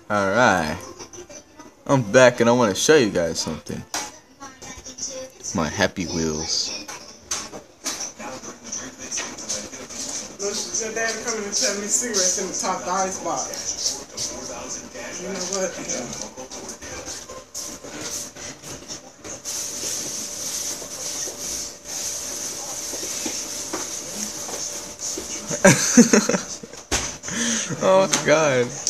Alright, I'm back and I want to show you guys something. My Happy Wheels. Your dad coming and tell me cigarettes in the top of the ice box. You know what? Oh my god.